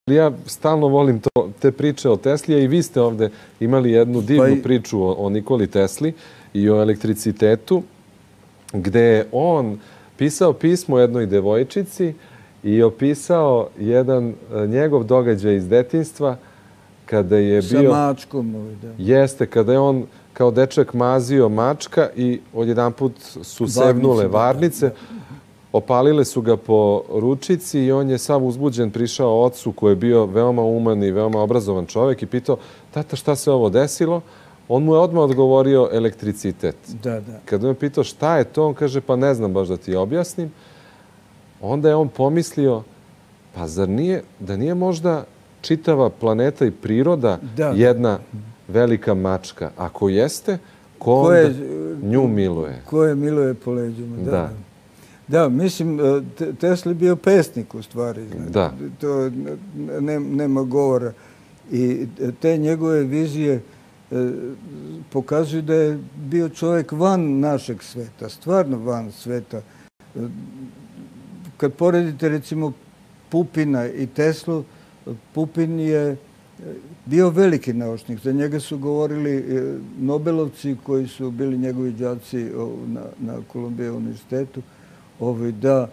Ja stalno volim te priče o Tesli, a i vi ste ovde imali jednu divnu priču o Nikoli Tesli i o elektricitetu, gde je on pisao pismo jednoj devojčici i opisao jedan njegov događaj iz detinjstva kada je bio... Sa mačkom. Jeste, kada je on kao dečak mazio mačka i odjedanput su sevnule varnice. Opalile su ga po ručici i on je sav uzbuđen prišao ocu koji je bio veoma uman i veoma obrazovan čovjek i pitao, tata, šta se ovo desilo? On mu je odmah odgovorio elektricitet. Kada je pitao šta je to, on kaže, pa ne znam baš da ti objasnim. Onda je on pomislio, pa zar nije možda čitava planeta i priroda jedna velika mačka? Ako jeste, ko onda nju miluje? Ko je miluje po leđima, da. Da, mislim, Tesla je bio pesnik u stvari. Da. To nema govora. I te njegove vizije pokazuju da je bio čovjek van našeg sveta, stvarno van sveta. Kad poredite recimo Pupina i Teslu, Pupin je bio veliki naučnik. Za njega su govorili Nobelovci koji su bili njegovi đaci na Kolumbija univerzitetu, da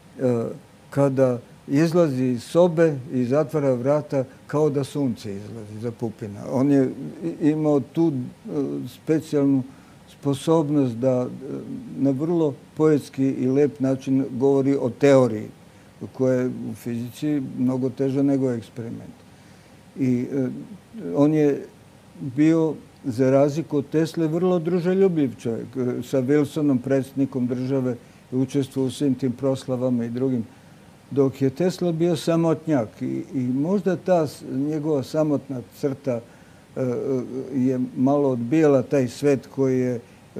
kada izlazi iz sobe i zatvara vrata kao da sunce izlazi za Pupina. On je imao tu specijalnu sposobnost da na vrlo poetski i lep način govori o teoriji koja je u fizici mnogo teža nego eksperiment. I on je bio, za razliku od Tesle, vrlo druželjubiv čovjek. Sa Wilsonom, predsjednikom države, učestvovao u svim tim proslavama i drugim. Dok je Tesla bio samotnjak i možda ta njegova samotna crta je malo odbijala taj svet koji je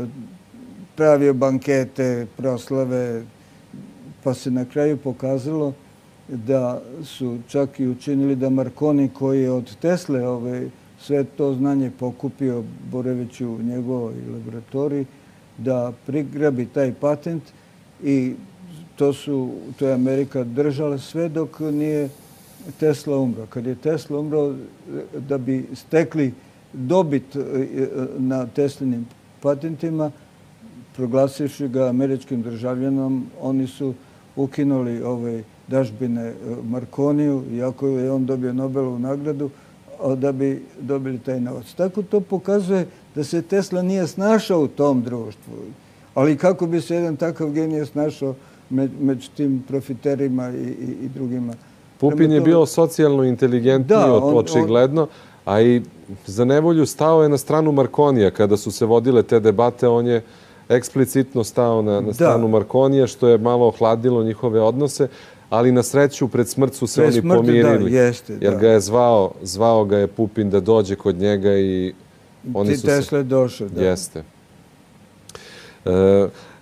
pravio bankete, proslave, pa se na kraju pokazalo da su čak i učinili da Marconi, koji je od Tesle sve to znanje pokupio boreveći u njegovoj laboratoriji, da prigrabi taj patent i to je Amerika držala sve dok nije Tesla umro. Kad je Tesla umro, da bi stekli dobit na Teslinim patentima, proglasivši ga američkim državljanom, oni su ukinuli ove dažbine Marconiju, iako je on dobio Nobelovu nagradu, da bi dobili taj novac. Tako to pokazuje da se Tesla nije snašao u tom društvu. Ali kako bi se jedan takav genije snašao među tim profiterima i drugima? Pupin je bio socijalno inteligentniji, očigledno, a i za nevolju stao je na stranu Marconija. Kada su se vodile te debate, on je eksplicitno stao na stranu Marconija, što je malo ohladilo njihove odnose, ali na sreću pred smrt su se oni pomirili. Jer ga je zvao ga je Pupin da dođe kod njega i oni su se... Tesla je došao, da. Jeste.